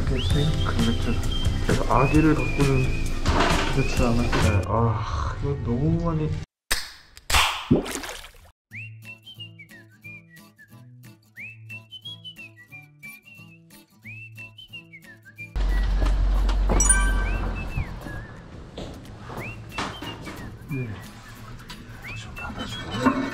타겟팅 강력자. 제가 아기를 갖고는 그렇지 않았어요. 아, 이거 너무 많이. 네. 좀 받아주고.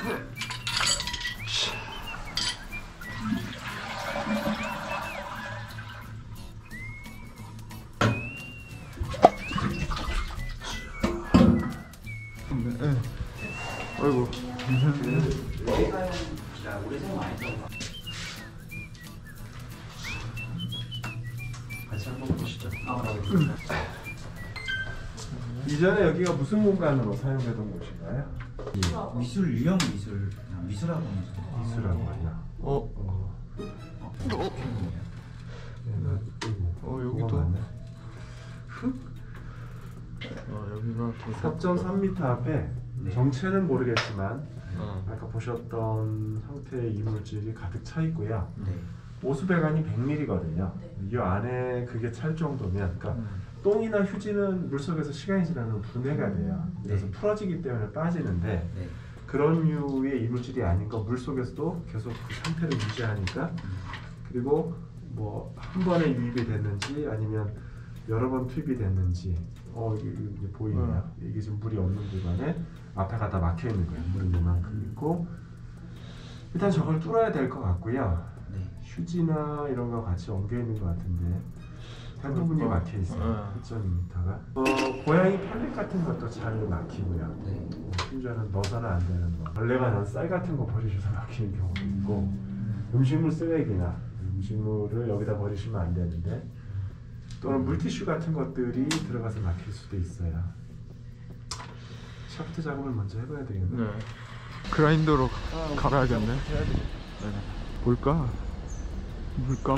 네. 아이고. 같이 한번 보시죠. 이전에 여기가 무슨 공간으로 사용되던 곳인가요? 예. 미술 유형 미술 미술학원 미술학원이요. 여기도 흙? 여기가 4.3m 앞에 네. 정체는 모르겠지만 아까 보셨던 형태의 이물질이 가득 차 있고요. 네. 오수배관이 100mm거든요. 이 안에 그게 찰 정도면, 그러니까 똥이나 휴지는 물속에서 시간이 지나면 분해가 돼요. 그래서 네. 풀어지기 때문에 빠지는데 네. 그런 류의 이물질이 아닌 거 물속에서도 계속 그 상태를 유지하니까, 그리고 뭐 한 번에 유입이 됐는지 아니면 여러 번 투입이 됐는지 이게 보이네요. 이게 지금 물이 없는 구간에 앞에가 다 막혀 있는 거예요. 물은 이만큼 있고, 일단 저걸 뚫어야 될 것 같고요. 네. 휴지나 이런 거 같이 엉겨 있는 것 같은데 대부분이 막혀 있어요. 1.2m가. 고양이 펠렛 같은 것도 잘 막히고요. 네. 심지어는 넣어서는 안 되는 거. 벌레가 난 쌀 같은 거 버리셔서 막히는 경우도 있고, 음식물 쓰레기나 음식물을 여기다 버리시면 안 되는데, 또는 물티슈 같은 것들이 들어가서 막힐 수도 있어요. 샤프트 작업을 먼저 해봐야 되겠네. 네. 그라인더로 갈아야겠네. 네. 뭘까? 물감?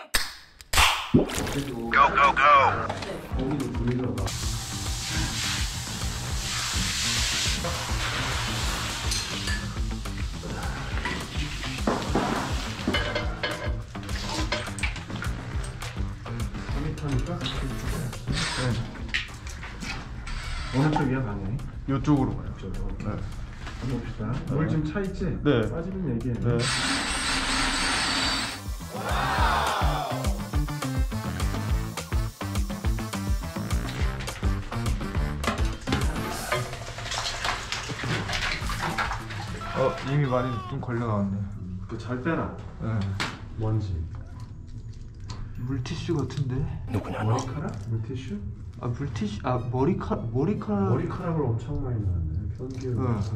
거기도 물이 들어가. 니까 네. 어느 쪽이야 방향이? 이쪽으로 가요. 이쪽으로. 네. 봅시다. 물 지금 차 있지? 네. 빠지면 얘기해. 네. 이미 많이 좀 걸려 나왔네. 잘 빼놔. 네. 먼지. 물티슈 같은데? 머리카락? 물티슈? 아 물티슈? 아 머리카락. 머리카락을 엄청 많이 넣었네. 변기를 넣어서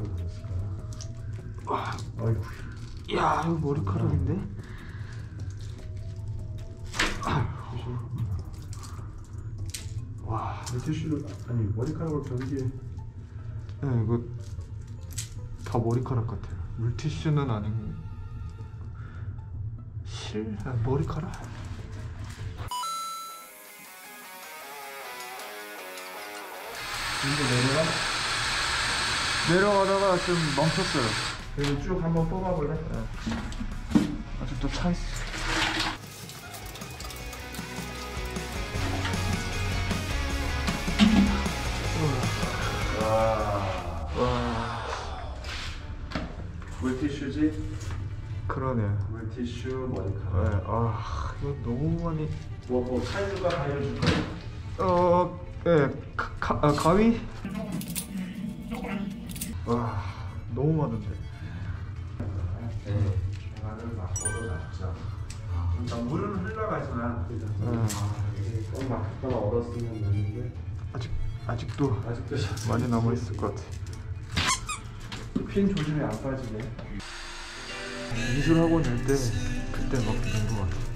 아이고. 야 이거 머리카락인데? 와, 물티슈를 아니 머리카락을 변기에. 네 이거 다 머리카락 같아요. 물티슈는 아닌 머리카락? 내려가다가 좀 멈췄어요. 그리고 쭉 한번 뽑아볼래? 네. 아직도 차 있어. 와. 물티슈지? 그러네. 물티슈 머리카락. 네. 아 이거 너무 많이. 뭐 사이즈가 알려줄까? 네. 가위? 와 너무 많은데. 네. 중간을 막고도 낫죠. 그러니까 물은 흘러가지만 꼭 막혔거나 얼었으면 되는데 아직도 많이 남아 있을 것 같아. 핀 조심히 안 빠지게. 미술학원 할 때 그때 막 된 것 같아.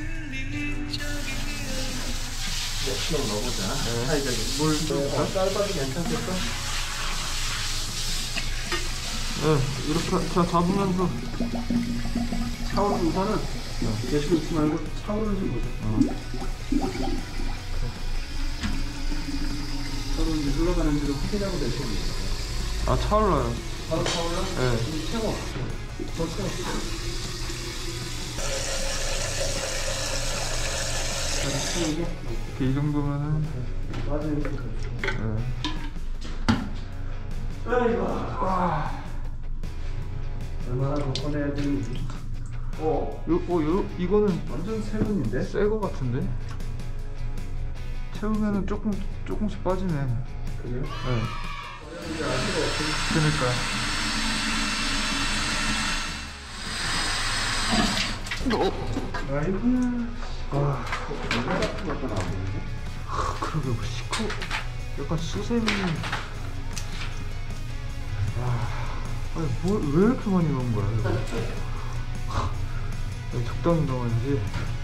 몇킬로 넣어보자. 물 짧아도 괜찮겠어? 네, 이렇게 자 잡으면서 샤워 우선은 계시고 있지 말고 샤워를 좀 보자. 서로 이제 흘러가는지를 확인하고 내시면 아 차올라요. 바로 샤워를 네. 채워. 더 채워. 이렇게 이 정도면은 네. 얼마나 더 꺼내야 되는지. 이거는 완전 새 눈인데? 새 거 같은데? 채우면은 조금씩 빠지네. 그래요? 네. 이제 알 수가 없으니. 그러니까. 아이고. 와, 얼마 같은 것도 나오는데? 그러게 뭐 시커 약간 수세미. 아니 왜 이렇게 많이 넣은 거야 이거? 아니, 적당히 넣어야지.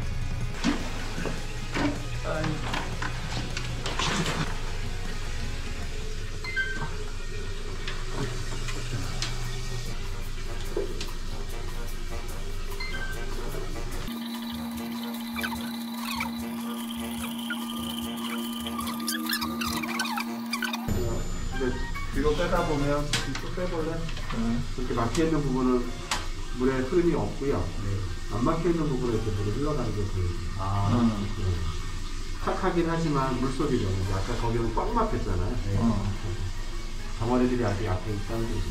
이제 뒤로 빼다 보면 또 빼볼래? 이렇게 막혀 있는 부분은 물에 흐름이 없고요. 안 막혀 있는 부분에 이렇게 물이 흘러가는 게 보여요. 탁하긴 하지만 물속이죠. 아까 거기는 꽉 막혔잖아요. 덩어리들이 아직 앞에 있다는 거죠.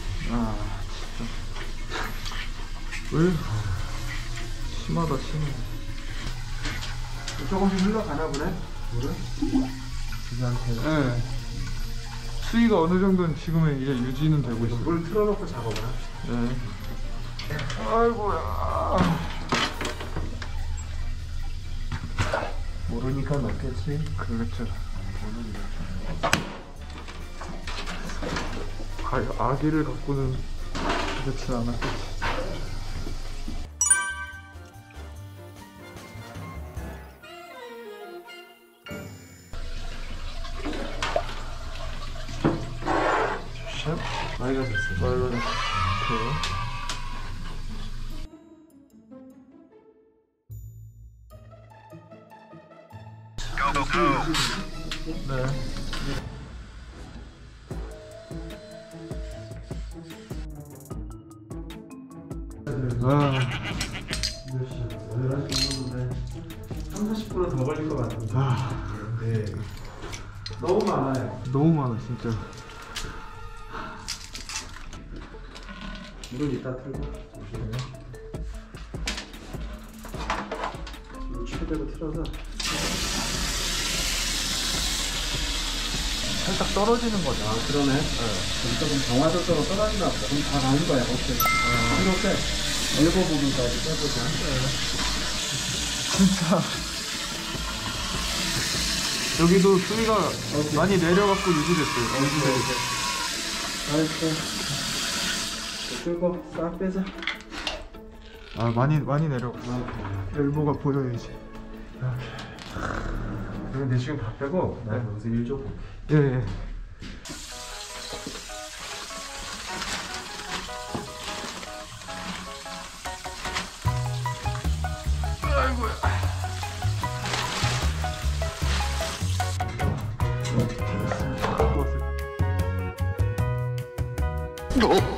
진짜. 왜? 심하다 심해. 조금씩 흘러가나 보네? 물은? 이 상태로. 네. 수위가 어느 정도는 지금은 이제 유지는 되고 있어. 물 틀어놓고 작업을 합시다. 네. 아이고야. 모르니까 넣겠지. 그렇죠. 아기를 갖고는 그렇지 않았겠지. 많이 가셨어요. 말로는 네. 몇 시야? 11시 정도인데 30-40% 더 걸릴 것 같은데. 네. 너무 많아요. 너무 많아 진짜. 물은 이따 틀고 보시면 지금 최대로 틀어서 살짝 떨어지는 거죠. 아 그러네. 조금 정화적으로 떨어지나 보다. 그럼 다 나온 거야 어때? 이렇게 엘보 부분까지 빼보자. 진짜. 여기도 수위가 많이 내려갖고 유지됐어요. 알았어. 끌고 싹 빼자. 많이 내려갔어. 엘보가 보여 이제. 그럼 내 지금 다 빼고 나 여기서 일 좀 볼게. 예. 아이고야.